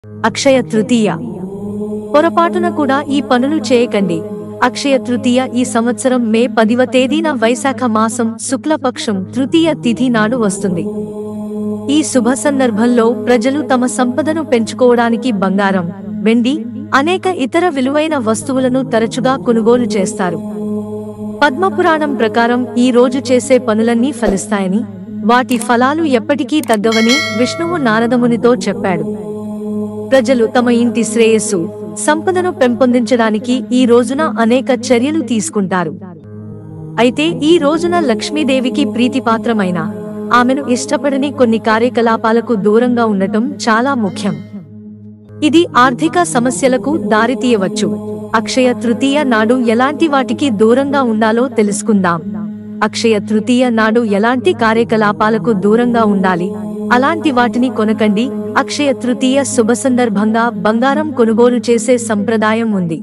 అక్షయ తృతీయ. పొరపాటున కూడా ఈ పనులు చేయకండి. అక్షయ తృతీయ ఈ సంవత్సరం మే 10వ తేదీన వైశాఖ మాసం శుక్లపక్షం తృతీయ తిథి నాడు వస్తుంది. ఈ శుభ సందర్భంలో ప్రజలు తమ సంపదను పెంచుకోవడానికి బంగారం, వెండి, అనేక ఇతర విలువైన వస్తువులను తరచుగా కొనుగోలు చేస్తారు. పద్మపురాణం ప్రకారం ఈ రోజు చేసే పనులన్నీ ఫలిస్తాయని, వాటి ఫలాలు ఎప్పటికీ తగ్గవని విష్ణువు నారదమునితో చెప్పాడు. ప్రజలు తమ ఇంటి శ్రేయస్సు, సంపదను పెంపొందించడానికి ఈ రోజున అనేక చర్యలు తీసుకుంటారు. అయితే ఈ రోజున లక్ష్మీదేవికి ప్రీతిపాత్రమైన, ఆమెను ఇష్టపడని కొన్ని కార్యకలాపాలకు దూరంగా ఉండటం చాలా ముఖ్యం. ఇది ఆర్థిక సమస్యలకు దారితీయవచ్చు. అక్షయ తృతీయ నాడు ఎలాంటి వాటికి దూరంగా ఉండాలో తెలుసుకుందాం. అక్షయ తృతీయ నాడు ఎలాంటి కార్యకలాపాలకు దూరంగా ఉండాలి, అలాంటి వాటిని కొనకండి. అక్షయ తృతీయ శుభ సందర్భంగా బంగారం కొనుగోలు చేసే సంప్రదాయం ఉంది.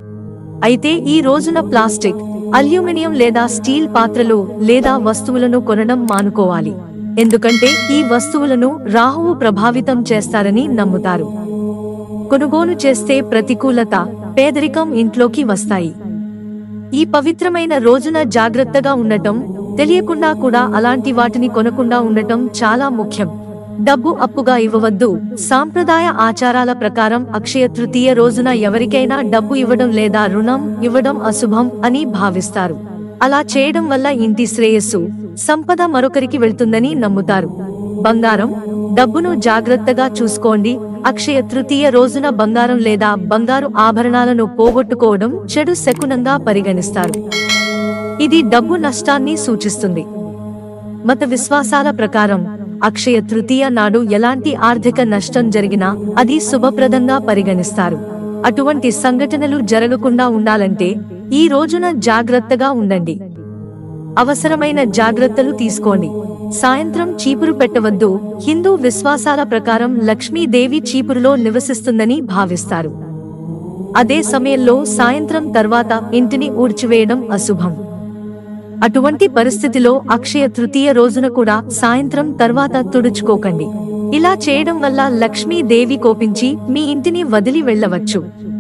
అయితే ఈ రోజున ప్లాస్టిక్, అల్యూమినియం లేదా స్టీల్ పాత్రలు లేదా వస్తువులను కొనడం మానుకోవాలి. ఎందుకంటే ఈ వస్తువులను రాహువు ప్రభావితం చేస్తారని నమ్ముతారు. కొనుగోలు చేస్తే ప్రతికూలత, పేదరికం ఇంట్లోకి వస్తాయి. ఈ పవిత్రమైన రోజున జాగ్రత్తగా ఉండటం, తెలియకుండా కూడా అలాంటి వాటిని కొనకుండా ఉండటం చాలా ముఖ్యం. డబ్బు అప్పుగా ఇవ్వవద్దు. సాంప్రదాయ ఆచారాల ప్రకారం అక్షయ తృతీయ రోజున ఎవరికైనా డబ్బు ఇవ్వడం లేదా రుణం ఇవ్వడం అశుభం అని భావిస్తారు. అలా చేయడం వల్ల ఇంటి శ్రేయస్సు, సంపద మరొకరికి వెళ్తుందని నమ్ముతారు. బంగారం, డబ్బును జాగ్రత్తగా చూసుకోండి. అక్షయ తృతీయ రోజున బంగారం లేదా బంగారు ఆభరణాలను పోగొట్టుకోవడం చెడు శకునంగా పరిగణిస్తారు. ఇది డబ్బు నష్టాన్ని సూచిస్తుంది. మత విశ్వాసాల ప్రకారం అక్షయ తృతీయ నాడు ఎలాంటి ఆర్థిక నష్టం జరిగినా అది శుభప్రదంగా పరిగణిస్తారు. అటువంటి సంఘటనలు జరగకుండా ఉండాలంటే ఈ రోజున జాగ్రత్తగా ఉండండి. అవసరమైన జాగ్రత్తలు తీసుకోండి. సాయంత్రం చీపురు పెట్టవద్దు. హిందూ విశ్వాసాల ప్రకారం లక్ష్మీదేవి చీపురులో నివసిస్తుందని భావిస్తారు. అదే సమయంలో సాయంత్రం తర్వాత ఇంటిని ఊడ్చివేయడం అశుభం. అటువంటి పరిస్థితిలో అక్షయ తృతీయ రోజున కూడా సాయంత్రం తర్వాత తుడుచుకోకండి. ఇలా చేయడం వల్ల లక్ష్మీదేవి కోపించి మీ ఇంటిని వదిలి వెళ్ళవచ్చు.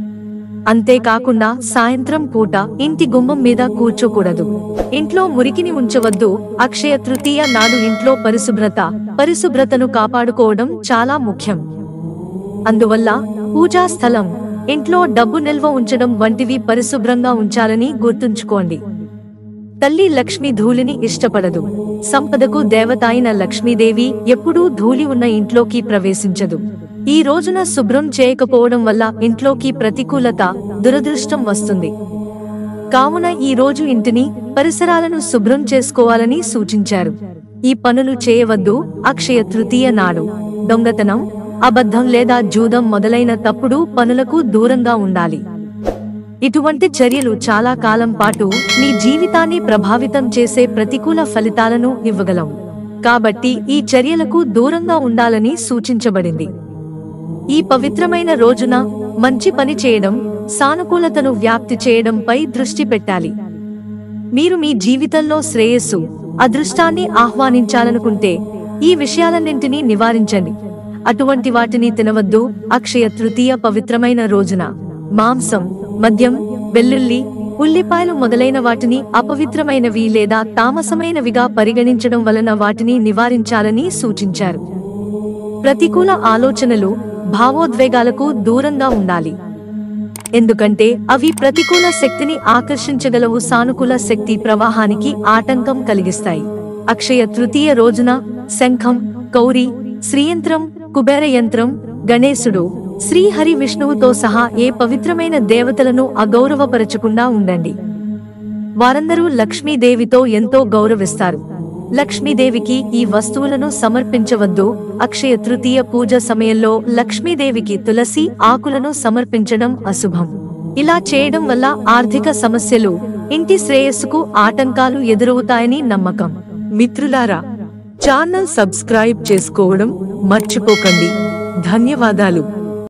అంతేకాకుండా సాయంత్రం పూట ఇంటి గుమ్మం మీద కూర్చోకూడదు. ఇంట్లో మురికిని ఉంచవద్దు. అక్షయ తృతీయ నాడు ఇంట్లో పరిశుభ్రతను కాపాడుకోవడం చాలా ముఖ్యం. అందువల్ల పూజా స్థలం, ఇంట్లో డబ్బు నిల్వ ఉంచడం వంటివి పరిశుభ్రంగా ఉంచాలని గుర్తుంచుకోండి. తల్లి లక్ష్మి ధూళిని ఇష్టపడదు. సంపదకు దేవత అయిన లక్ష్మీదేవి ఎప్పుడూ ధూళి ఉన్న ఇంట్లోకి ప్రవేశించదు. ఈ రోజున శుభ్రం చేయకపోవడం వల్ల ఇంట్లోకి ప్రతికూలత, దురదృష్టం వస్తుంది. కావున ఈ రోజు ఇంటిని, పరిసరాలను శుభ్రం చేసుకోవాలని సూచించారు. ఈ పనులు చేయవద్దు. అక్షయ తృతీయ నాడు దొంగతనం, అబద్ధం లేదా జూదం మొదలైన తప్పుడు పనులకు దూరంగా ఉండాలి. ఇటువంటి చర్యలు చాలా కాలం పాటు మీ జీవితాన్ని ప్రభావితం చేసే ప్రతికూల ఫలితాలను ఇవ్వగలవు. కాబట్టి ఈ చర్యలకు దూరంగా ఉండాలని సూచించబడింది. ఈ పవిత్రమైన రోజున మంచి పని చేయడం, సానుకూలతను వ్యాప్తి చేయడంపై దృష్టి పెట్టాలి. మీరు మీ జీవితంలో శ్రేయస్సు, అదృష్టాన్ని ఆహ్వానించాలనుకుంటే ఈ విషయాలన్నింటినీ నివారించండి. అటువంటి వాటిని తినవద్దు. అక్షయ తృతీయ పవిత్రమైన రోజున మాంసం, మద్యం, వెల్లుల్లి, ఉల్లిపాయలు మొదలైన వాటిని అపవిత్రమైనవి లేదా తామసమైనవిగా పరిగణించడం వలన వాటిని నివారించాలని సూచించారు. ప్రతికూల ఆలోచనలు, భావోద్వేగాలకు దూరంగా ఉండాలి. ఎందుకంటే అవి ప్రతికూల శక్తిని ఆకర్షించగలవు. సానుకూల శక్తి ప్రవాహానికి ఆటంకం కలిగిస్తాయి. అక్షయ తృతీయ రోజున శంఖం, కౌరి, శ్రీయంత్రం, కుబేర యంత్రం, గణేశుడు, శ్రీహరి విష్ణువుతో సహా ఏ పవిత్రమైన దేవతలను అగౌరవపరచకుండా ఉండండి. వారందరూ లక్ష్మీదేవితో ఎంతో గౌరవిస్తారు. లక్ష్మీదేవికి ఈ వస్తువులను సమర్పించవద్దు. అక్షయ తృతీయ పూజ సమయంలో లక్ష్మీదేవికి తులసి ఆకులను సమర్పించడం అశుభం. ఇలా చేయడం వల్ల ఆర్థిక సమస్యలు, ఇంటి శ్రేయస్సుకు ఆటంకాలు ఎదురవుతాయని నమ్మకం. మిత్రులారా, ఛానల్ సబ్స్క్రైబ్ చేసుకోవడం మర్చిపోకండి. ధన్యవాదాలు.